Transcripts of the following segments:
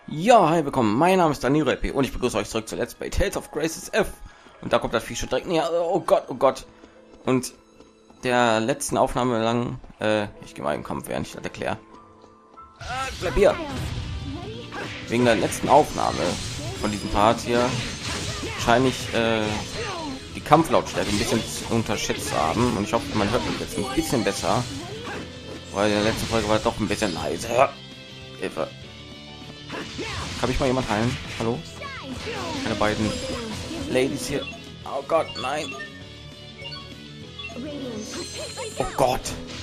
Ja, hi, willkommen. Mein Name ist Daniel P. und ich begrüße euch zurück zu Let's Play Tales of Graces F. Und da kommt das Vieh schon direkt näher. Oh Gott, oh Gott. Und der letzten Aufnahme lang, ich gehe mal im Kampf, während ich das erkläre. Bleib hier. Wegen der letzten Aufnahme von diesem Part hier scheine ich die Kampflautstärke ein bisschen unterschätzt haben. Und ich hoffe, man hört mich jetzt ein bisschen besser. Weil in der letzten Folge war es doch ein bisschen leise. Hilfe. Kann ich mal jemand heilen? Hallo? Keine beiden Ladies hier. Oh Gott, nein. Oh Gott.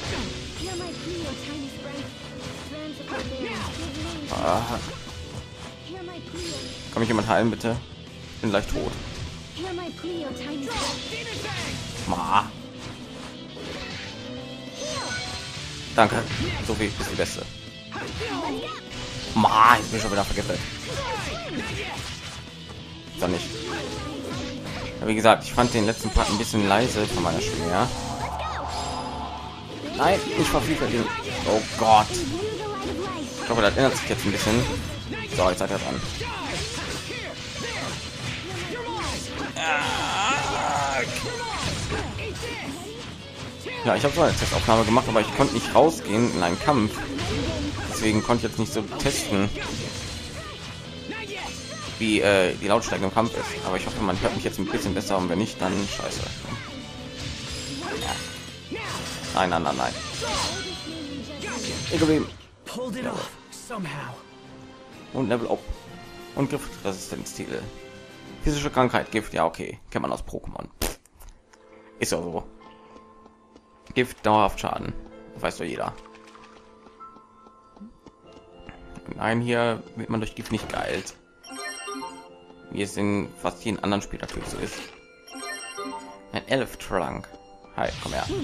Ah. Kann mich jemand heilen, bitte? Ich bin gleich tot. Ma. Danke. So viel ist die Beste. Ma, ich bin schon wieder vergiftet. Doch nicht. Ja, wie gesagt, ich fand den letzten Part ein bisschen leise von meiner Stimme, ja. Nein, ich vervielfältigen. Oh Gott. Ich hoffe, das ändert sich jetzt ein bisschen. So, jetzt seid ihr dran. Ja, ich habe so eine Testaufnahme gemacht, aber ich konnte nicht rausgehen in einen Kampf. Deswegen konnte ich jetzt nicht so testen, wie die Lautstärke im Kampf ist. Aber ich hoffe, man hört mich jetzt ein bisschen besser, und wenn nicht, dann scheiße. Ja. Nein, nein, nein, nein. Ich geblieben. Und Level up. Und Giftresistenz-Titel. Physische Krankheit, Gift, ja okay. Kennt man aus Pokémon. Ist ja so. Gift, dauerhaft Schaden. Weiß doch jeder. Nein, hier wird man durch Gift nicht geheilt. Wie es in fast jedem anderen Spiel natürlich so ist. Ein Elf-Trunk. Hi, komm her.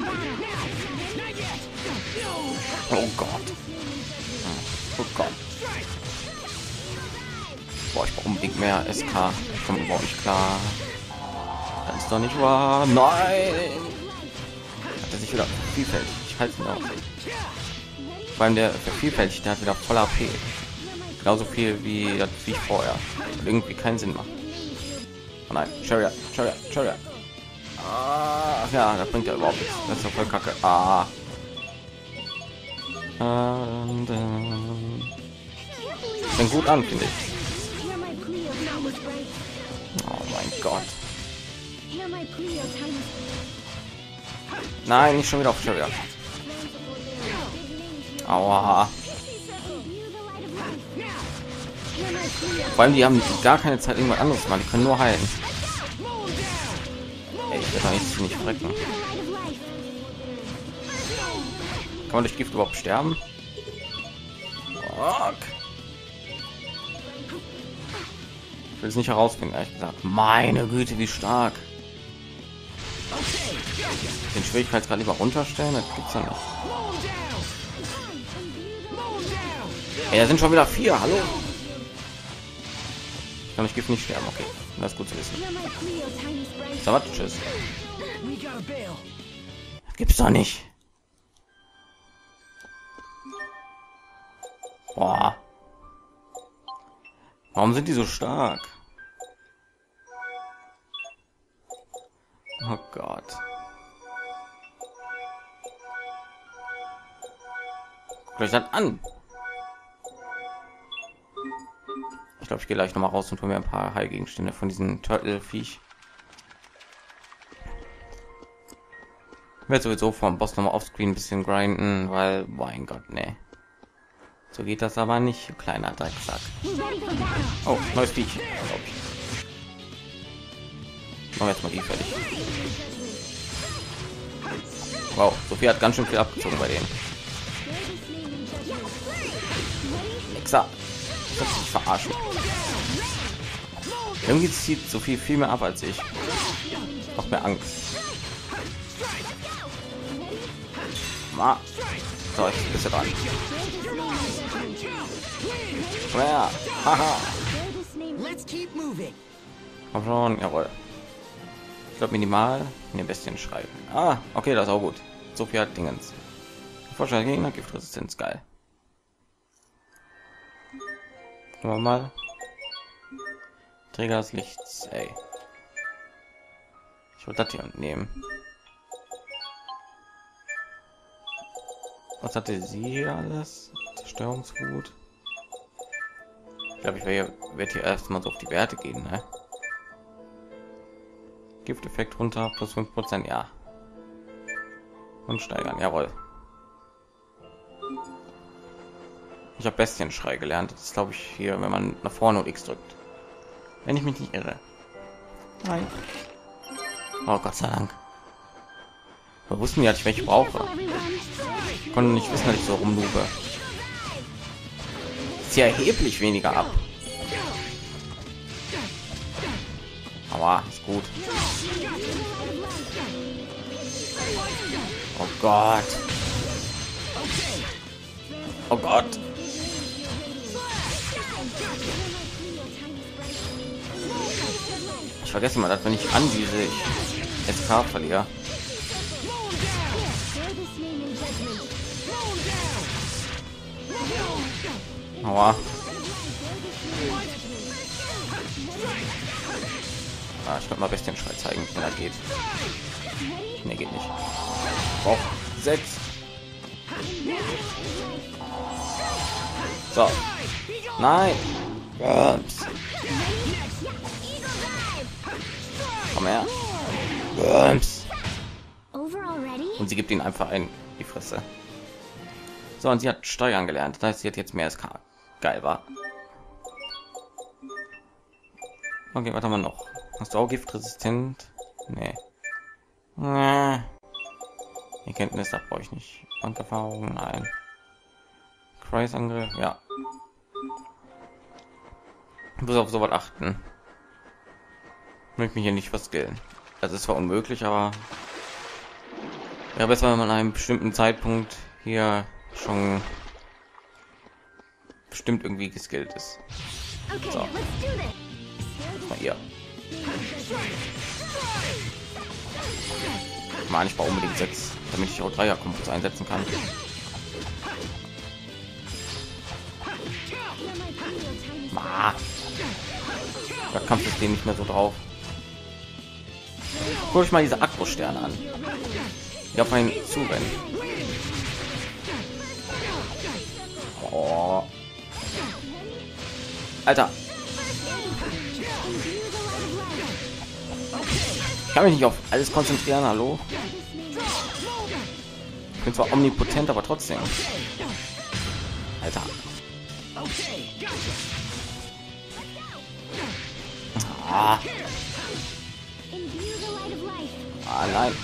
Oh Gott. Oh Gott. Boah, ich brauche unbedingt mehr SK. Ich komme überhaupt nicht klar. Das ist doch nicht wahr. Nein! Hat er sich wieder vielfältig. Ich halte ihn auf. Vor allem der vervielfältigt, der hat wieder voll AP. Genauso viel wie das wie vorher. Und irgendwie keinen Sinn macht. Oh nein, Chariot. Ah, ja, das bringt ja überhaupt nichts. Das ist doch voll kacke. Ah. Und, fängt gut an, finde ich. Oh mein Gott. Nein, nicht schon wieder auf Chariot. Aua. Vor allem die haben gar keine Zeit irgendwas anderes machen, die können nur heilen. Ey, ich werde nicht frecken. Kann man durch Gift überhaupt sterben? Fuck. Ich will es nicht herausfinden, ehrlich gesagt. Meine Güte, wie stark. Den Schwierigkeitsgrad lieber runterstellen, das gibt's ja nicht. Ey, da sind schon wieder 4, hallo? Ich kann Gift nicht sterben, okay. Das ist gut zu wissen. So, was? Tschüss. Gibt's doch nicht. Boah. Warum sind die so stark? Oh Gott. Guckt euch das an. Ich glaube, ich gehe gleich noch mal raus und hole mir ein paar Heilgegenstände von diesen Turtle-Viech. Ich werde sowieso vom Boss noch mal offscreen ein bisschen grinden, weil, mein Gott, nee. So geht das aber nicht, kleiner Drecksack. Oh, neues Viech. Machen wir jetzt mal die fertig. Wow, Sophie hat ganz schön viel abgezogen bei denen. Nixer. Ich verarschen. Irgendwie zieht so viel mehr ab als ich. Noch mehr Angst. Ma. So, ich bin dran. Ja. Haha. Komm schon, jawohl. Ich glaube minimal in den Bestien schreiben. Ah, okay, das ist auch gut. So viel hat Dingens. Forscher Gegner, Giftresistenz, geil. Gucken wir mal. Träger des Lichts, ey. Ich wollte das hier nehmen. Was hatte sie hier alles? Zerstörungswut. Ich glaube, ich werde hier erstmal so auf die Werte gehen, ne? Gifteffekt runter, plus 5%, ja. Und steigern, jawohl. Ich habe Bestienschrei gelernt. Das ist, glaube ich, hier, wenn man nach vorne und X drückt. Wenn ich mich nicht irre. Nein. Oh Gott sei Dank. Wir wussten ja nicht, welche brauche. Ich konnte nicht wissen, dass ich so rumlube. Ist ja erheblich weniger ab. Aber ist gut. Oh Gott. Oh Gott. Ich vergesse mal, dass wenn ich anvise, ich SK verliere. Aua. Ah, ich könnte mal Bestienschrei zeigen, wenn er geht. Ne, geht nicht. Auf 6. So. Nein. Ups. Komm her. Ups. Und sie gibt ihn einfach ein die Fresse. So, und sie hat Steuern gelernt. Das heißt, sie hat jetzt mehr SK. Geil, war. Okay, was haben wir noch? Hast du auch giftresistent? Nee. Erkenntnis, da brauche ich nicht. Bankerfahrung, nein. Kreisangriff, ja. Ich muss auf sowas achten. Ich möchte mich hier nicht verskillen. Das ist zwar unmöglich, aber ja, besser, wenn man an einem bestimmten Zeitpunkt hier schon bestimmt irgendwie geskillt ist. So. Mal hier. Mal ich brauche unbedingt 6, damit ich auch 3er Kombos einsetzen kann. Der Kampf ist nicht mehr so drauf. Guck ich mal diese Akro-Sterne an. Die auf einen zurennen. Oh. Alter. Ich kann mich nicht auf alles konzentrieren, hallo? Ich bin zwar omnipotent, aber trotzdem. Alter. Ah. Ah, nein.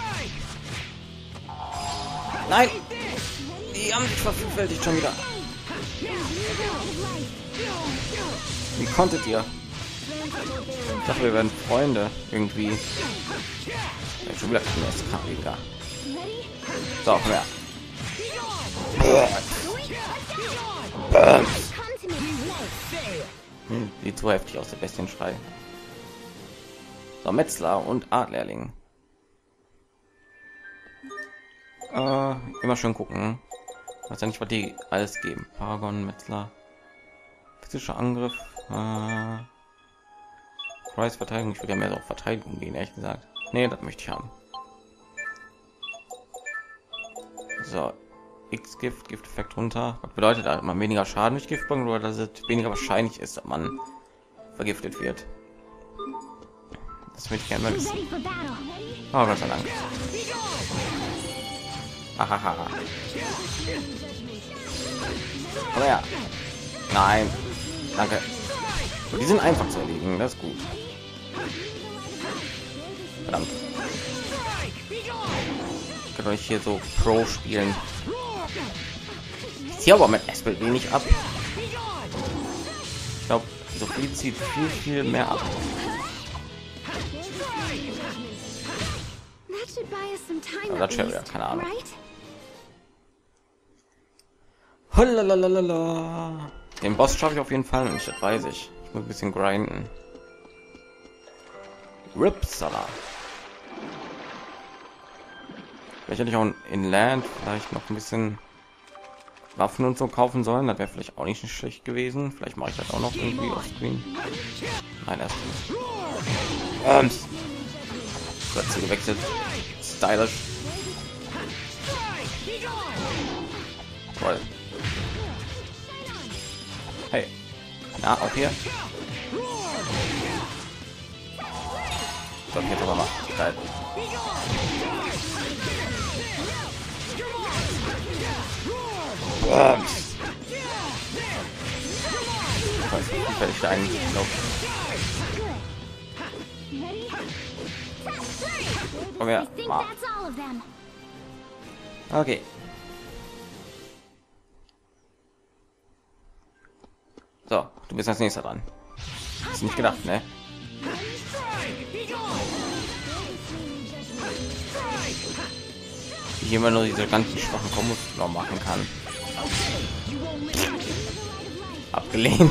Nein. Die haben sich vervielfältigt schon wieder. Wie konntet ihr? Ich dachte, wir werden Freunde irgendwie. Ja, schon wieder weniger. So, komm her. Sieht so heftig aus, der Bestienschrei. So, Metzler und Artlehrling. Immer schön gucken. Weiß ja nicht, was die alles geben. Paragon, Metzler. Physischer Angriff. Preisverteidigung. Ich würde ja mehr so auf Verteidigung gehen, ehrlich gesagt. Nee, das möchte ich haben. So. X-Gift, Gifteffekt runter. Was bedeutet das? Man weniger Schaden durch Giftbang oder dass es weniger wahrscheinlich ist, dass man vergiftet wird? Das möchte ich gerne mal wissen. Oh, Gott sei Dank. Hahaha. Aber ja. Nein. Danke. So, die sind einfach zu erledigen. Das ist gut. Verdammt. Ich kann euch hier so Pro spielen. Ich ziehe aber mit SPL wenig ab. Ich glaube, so viel zieht viel mehr ab. Das Cherry, keine Ahnung. Lalalala. Den Boss schaffe ich auf jeden Fall nicht, das weiß ich. Ich muss ein bisschen grinden. Ripsala. Vielleicht hätte ich auch in Land vielleicht noch ein bisschen Waffen und so kaufen sollen. Das wäre vielleicht auch nicht schlecht gewesen. Vielleicht mache ich das auch noch irgendwie auf Screen. Nein, erst nicht. Dazu gewechselt. Stylisch. Toll. Hey. Na, auch hier. So, jetzt aber mal. Geil. Fertig da eigentlich. Komm her. Okay. So, du bist als nächster dran. Hast nicht gedacht, ne? Wie immer nur diese ganzen schwachen Kombos noch machen kann. Abgelehnt.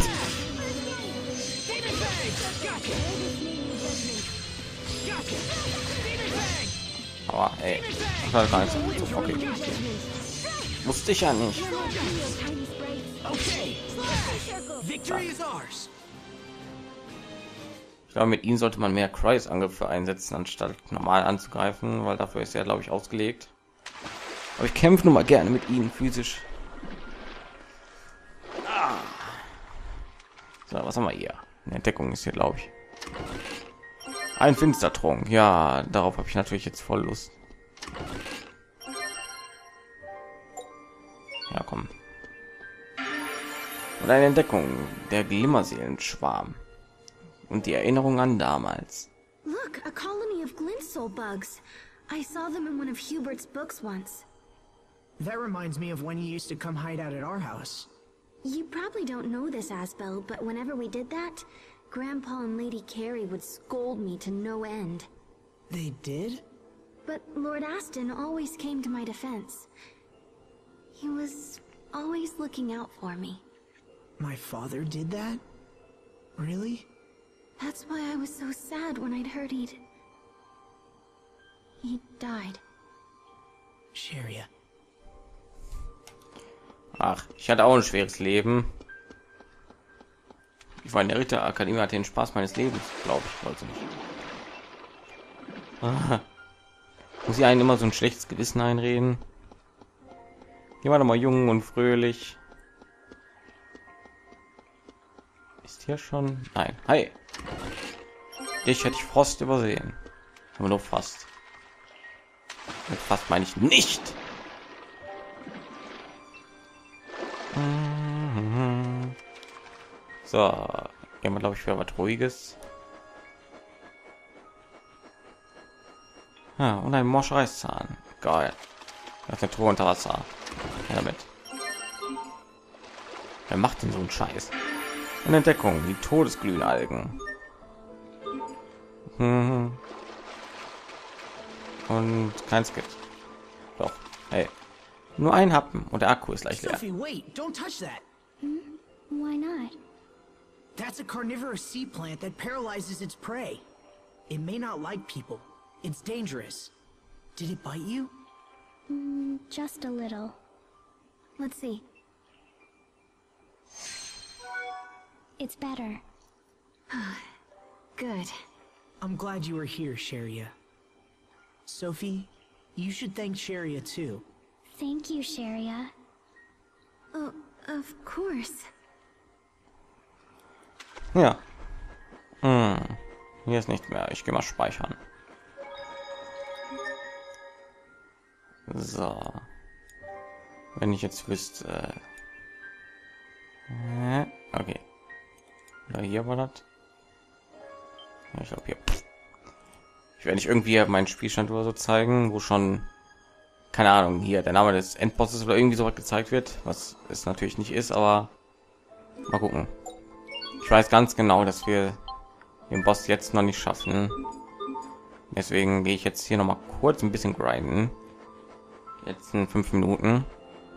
Aber ey, das war gar nicht so. Okay. Wusste ich ja nicht. Ich glaube, mit ihm sollte man mehr Kreuzangriffe einsetzen, anstatt normal anzugreifen, weil dafür ist er, glaube ich, ausgelegt. Aber ich kämpfe nun mal gerne mit ihnen physisch. So, was haben wir hier? Eine Entdeckung ist hier, glaube ich. Ein Finstertrunk. Ja, darauf habe ich natürlich jetzt voll Lust. Ja, komm. Und eine Entdeckung, der Glimmerseelenschwarm. Und die Erinnerung an damals. Look, a colony of glintsoul bugs. I saw them in one of Hubert's books once. That reminds me of when you used to come hide out at our house. You probably don't know this, Asbel, but whenever we did that, Grandpa and Lady Carrie would scold me to no end. They did? But Lord Aston always came to my defense. He was always looking out for me. My father did that? Really? That's why I was so sad when I'd heard he died. Sharia. Ach, ich hatte auch ein schweres Leben. Ich war in der Ritterakademie, hatte den Spaß meines Lebens, glaube ich, wollte nicht. Aha. Muss ich einen immer so ein schlechtes Gewissen einreden? Hier war doch mal jung und fröhlich. Ist hier schon? Nein. Hi. Dich hätte ich Frost übersehen. Aber nur fast. Mit fast meine ich nicht. So, gehen wir, glaube ich, für was Ruhiges. Ja, und ein Moschereiszahn. Geil. Das ist eine Truhe unter Wasser. Ja, damit. Wer macht denn so einen Scheiß? Eine Entdeckung, die Todesglühenalgen. Und kein Skit. Doch, hey. Nur ein Happen und der Akku ist gleich leer. Sophie, wait! Don't touch that! Why not? That's a carnivorous sea plant that paralyzes its prey. It may not like people. It's dangerous. Did it bite you? Just a little. Let's see. It's better. Good. I'm glad you were here, Sharia. Sophie, you should thank Sharia too. Thank you, Sharia. Oh, of course. Ja. Hier ist nichts mehr. Ich gehe mal speichern. So. Wenn ich jetzt wüsste. Okay. Ja, hier war das. Ja, ich glaube hier. Ich werde nicht irgendwie meinen Spielstand oder so zeigen, wo schon keine Ahnung hier der Name des Endbosses oder irgendwie so was gezeigt wird, was es natürlich nicht ist, aber mal gucken. Ich weiß ganz genau, dass wir den Boss jetzt noch nicht schaffen. Deswegen gehe ich jetzt hier noch mal kurz ein bisschen grinden. Jetzt in 5 Minuten.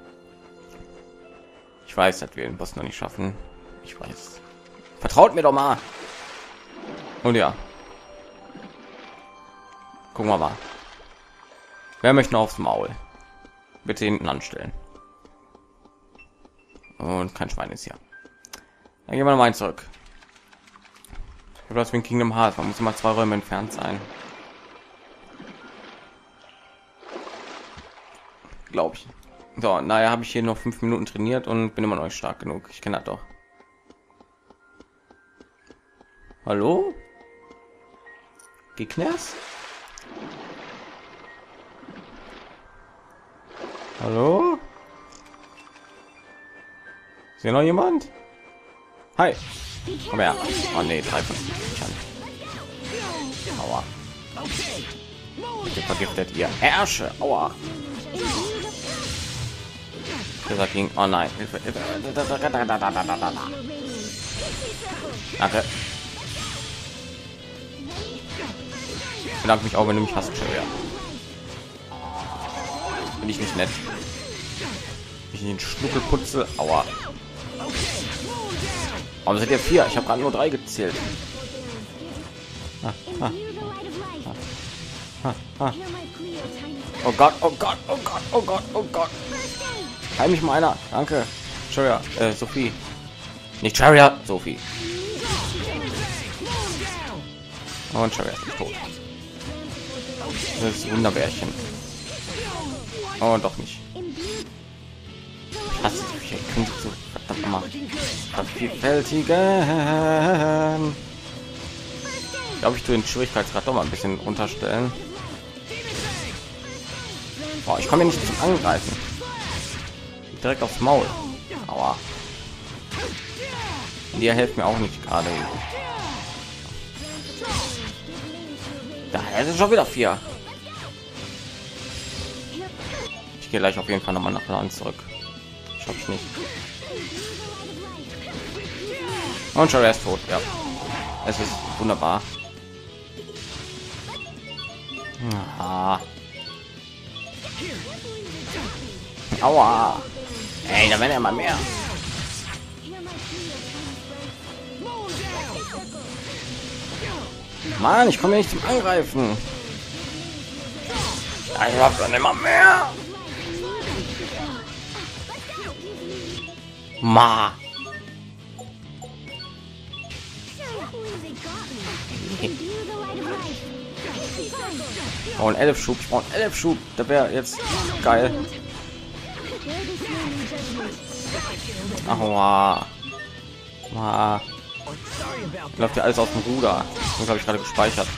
Ich weiß, dass wir den Boss noch nicht schaffen. Ich weiß. Vertraut mir doch mal. Und ja. Gucken wir mal. Wer möchte noch aufs Maul? Bitte hinten anstellen. Und kein Schwein ist hier. Dann gehen wir noch mal zurück. Ich habe das wie in Kingdom Hearts. Man muss immer 2 Räume entfernt sein. Glaube ich. So, naja, habe ich hier noch 5 Minuten trainiert und bin immer noch nicht stark genug. Ich kenne das doch. Hallo? Gegners? Hallo? Ist hier noch jemand? Hi. Komm her. Oh nee, 3 von 10. Aua. Bitte vergiftet ihr Herrsche. Aua. Das ging. Oh nein. Hilfe, Hilfe. Danke. Ich bedanke mich auch, wenn du mich hast. Ja. Bin ich nicht nett. Ich den Schnuckel putze. Aua. Warum seid ihr 4? Ich habe gerade nur 3 gezählt. Oh Gott, oh Gott, oh Gott, oh Gott, oh Gott. Heil mich mal einer. Danke. Cheria, Sophie. Nicht Cheria, Sophie. Und Cheria ist tot. Das ist Wunderbärchen. Oh, doch nicht. Ich hasse die. Ich könnte so verdammt mal vervielfältigen. Ich glaube, ich tue den Schwierigkeitsgrad doch mal ein bisschen unterstellen. Boah, ich komme hier nicht zum Angreifen. Direkt aufs Maul. Aua. Die hilft mir auch nicht gerade. Da ist schon wieder 4. Ich gehe gleich auf jeden Fall noch mal nach Land zurück. Ich hoffe nicht. Und schon ist tot. Ja, es ist wunderbar. Aha. Aua. Ey, da werden ja mal mehr. Mann, ich komme nicht zum Angreifen. Ich hab dann immer mehr. Ma. Und 11 Schub. Ich brauche 11 Schub. Da wäre jetzt geil. Aua. Ma. Läuft ja alles aus dem Ruder. Das habe ich gerade gespeichert.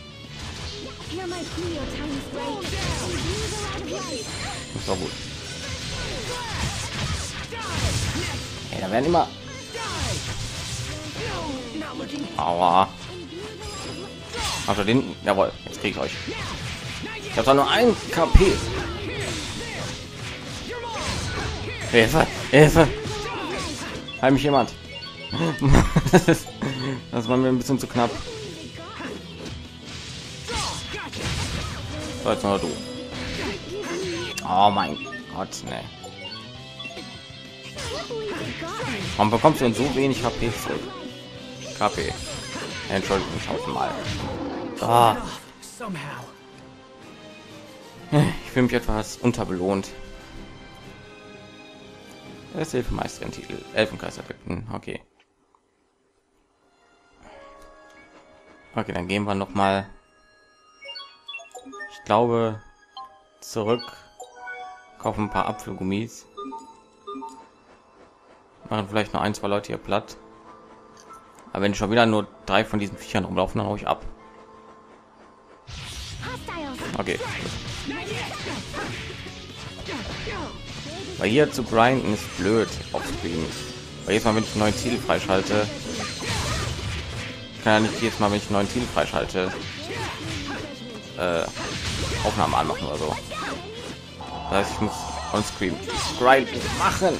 Das war gut. Hey, da werden immer. Aua. Also den. Jawohl, jetzt kriege ich euch. Ich habe da nur 1 KP. Hilfe, Hilfe. Heil mich jemand. Das war mir ein bisschen zu knapp. So, jetzt nur du. Oh mein Gott, ne. Warum bekommst du denn so wenig HP zurück? KP. Entschuldigung, ich mal. Ah. Ich fühle mich etwas unterbelohnt. Das Hilfemeisterin Titel. Elfenkreiseffekten. Okay. Okay, dann gehen wir noch mal. Ich glaube zurück. Kaufen ein paar Apfelgummis. Machen vielleicht noch 1, 2 Leute hier platt. Aber wenn schon wieder nur 3 von diesen Viechern rumlaufen, dann hau ich ab. Okay. Weil hier zu grinden ist blöd auf Screen. Weil jedes Mal, wenn ich einen neuen Ziel freischalte, kann ja nicht jedes Mal, wenn ich einen neuen Ziel freischalte, Aufnahmen anmachen oder so. Das heißt, ich muss on Screen grinden machen.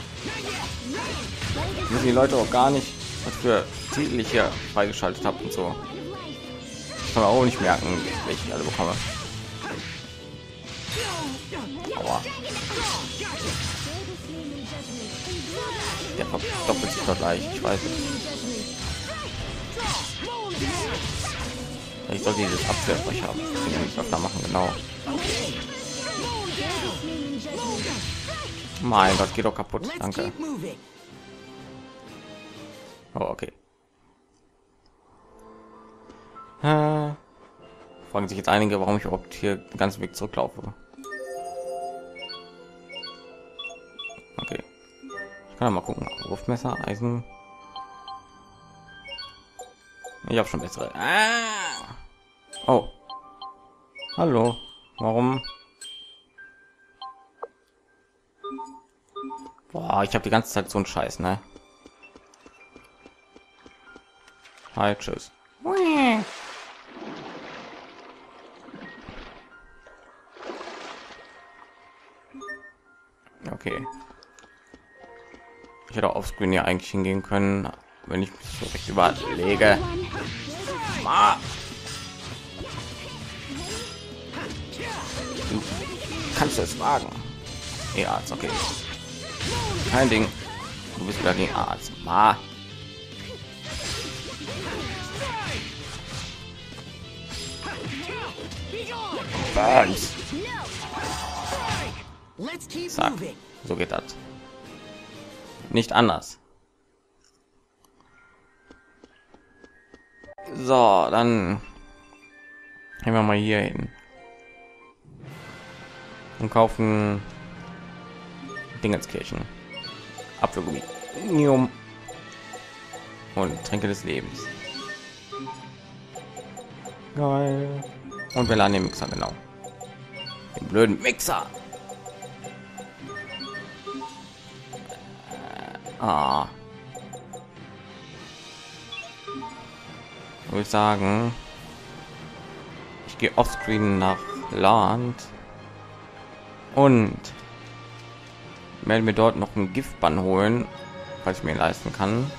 Müssen die Leute auch gar nicht, was für Titel ich hier freigeschaltet habe und so. Ich kann auch nicht merken, welche ich alle bekomme. Aua. Der verdoppelt sich doch gleich, ich weiß nicht. Ich sollte dieses Abwehrbrecher haben. Ich öfter machen, genau. Mein Gott, geht doch kaputt. Let's Danke. keep moving. Oh, okay. Fragen sich jetzt einige, warum ich überhaupt hier den ganzen Weg zurücklaufe. Okay. Ich kann mal gucken. Wurfmesser, Eisen. Ich habe schon bessere. Ah! Oh. Hallo. Warum? Boah, ich habe die ganze Zeit so einen Scheiß, ne? Hi, tschüss. Okay. Ich hätte offscreen ja eigentlich hingehen können, wenn ich mich so recht überlege. Ah! Du kannst es wagen. Ja, ist okay. Kein Ding. Du bist wieder gegen Arzt. Ma. Burns. Let's keep Zack. moving. So geht das. Nicht anders. So, dann gehen wir mal hier hin und kaufen Dingenskirchen, Apfelgummi und Tränke des Lebens. Geil. Und wir laden den Mixer, genau. Den blöden Mixer. Würde ich sagen, ich gehe offscreen nach Land und melde mir dort noch einen Giftbann holen, falls ich mir leisten kann.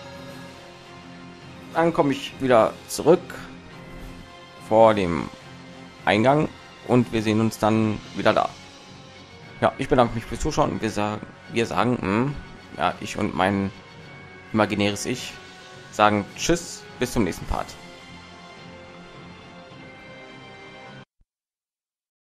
Dann komme ich wieder zurück vor dem Eingang und wir sehen uns dann wieder da. Ja, ich bedanke mich fürs Zuschauen und wir sagen, ja, ich und mein imaginäres Ich sagen Tschüss, bis zum nächsten Part.